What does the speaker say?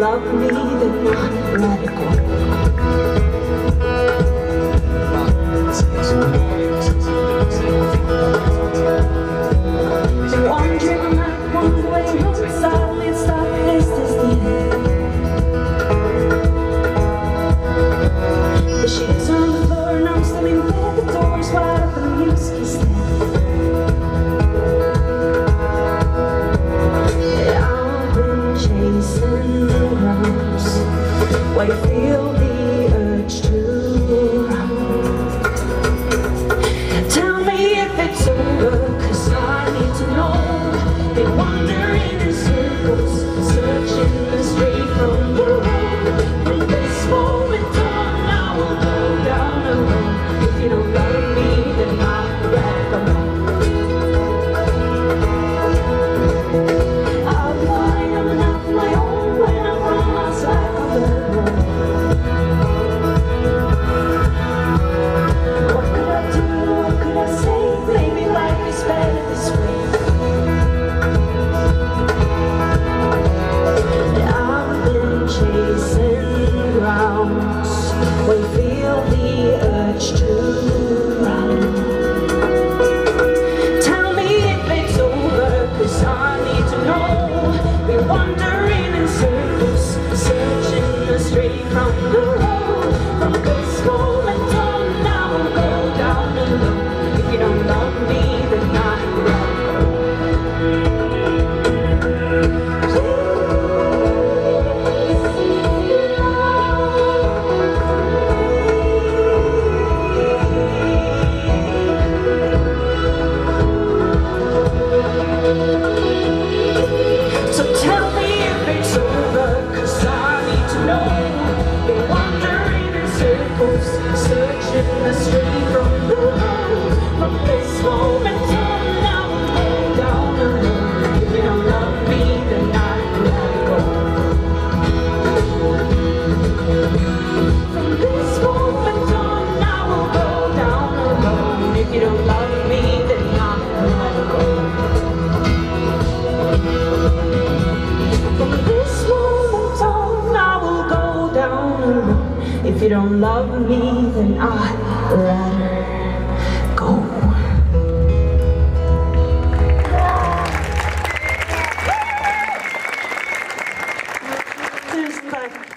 love me, then I'll let it go. One dream a night, one way home, silent stop, this is the end. The sheets are on the floor and I'm still in bed, the door's wide open, the music is dead. I've been chasing rounds, where you feel the urge to run. Tell me if it's over, 'cause I need to know. Been wandering in circles, searching the street from the road. From this moment on, I will go down alone. If you don't love me, then I'll let go. I'll be fine, I'm enough of my own when I'm from outside of the road. What could I do? What could I say? Maybe life is better this way. I've been chasing rounds, when you feel the urge to run. Tell me if it's over, 'cause I need to know. We're wandering in circles, searching the street from the road. From this moment on, I will go down alone. If you don't love me, then I will go. So tell me if it's over, 'cause I need to know. We're wandering in circles, searching the street from the road. From this moment on, I will go down alone. If you don't love me, then I will let go. From this moment on, I will go down alone. If you don't love me, then I will let go. From this moment on, I will go down alone. If you don't love me, then I'd rather go. Tusen tack.